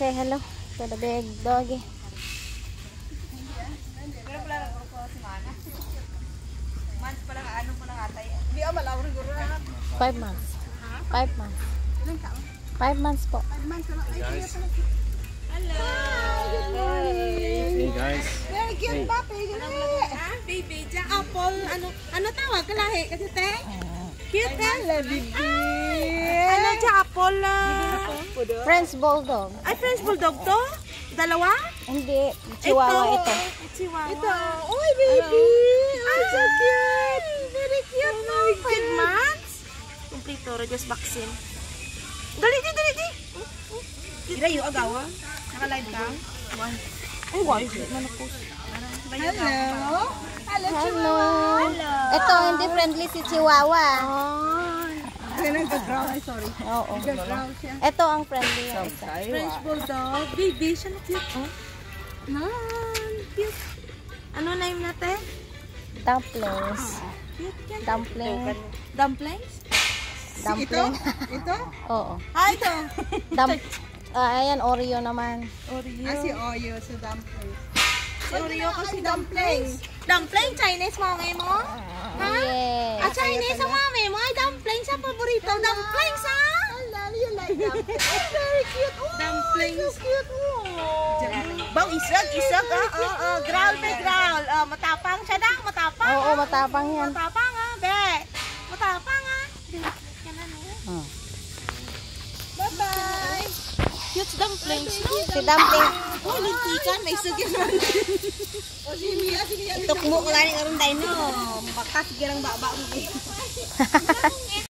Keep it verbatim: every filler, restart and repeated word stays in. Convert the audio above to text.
say hello to the big doggy. Pero pala lang ko si Mana. Months pa lang, ano pa lang atay. Hindi ako malawin guro na. Five months. Five months. Ilang taon? Five months po. Five months na lang. Ay, kaya pala. Hello! Good morning! Hey guys! Very cute hey. Puppy! Gali! Ah, baby, Jack Apple. Ano ano tawag? Kalahi kasi te? Cute ka? Baby! Ano Jack Apple? French Bulldog. Ay, French Bulldog to? Dalawa? Hindi. Chihuahua ito. Chihuahua. Ito. Uy, baby! Ay, so cute! Very cute no? Five months? Complete or just vaccine. Dali, di, dali, di! Dira yung agawa? Naka-live ka? Ay, wow. Hello! Hello, Chihuahua! Hello! Ito, hindi friendly si Chihuahua. Ay, nag-growl. Ay, sorry. Oo. Nag-growl siya. Ito ang friendly niya. French Bulldog. Baby, siya na cute, oh. Man, cute. Ano name natin? Dumplings. Cute yan. Dumpling. Dumplings? Dumpling. Ito? Ito? Oo. Ah, ito. Dump ah, ayan, Oreo naman. Oreo. Ah, si Oreo, si dumplings. Si Oreo kasi dumplings. Dumpling, Chinese mami mo? Ha? Yes. Ah, Chinese ang mami mo? Ay, dumplings ang paborito. Dumplings, ha? I love you like dumplings. Very cute. Oh, dumplings. So cute. Oh. Bang, isag, isag, ah. Oh, oh. Growl, be, growl. Oh, matapang siya dang, matapang. Oo, matapang yan. Matapang, ha, be. Matapang, ha. Yan na, no? Hmm. Bye-bye. Cute dumplings, no? Si Dumpling. Oh, lintikan. May sugin naman. O, sige, sige. Itok mo ko lang ng tayo, no? Baka sige lang baba mo.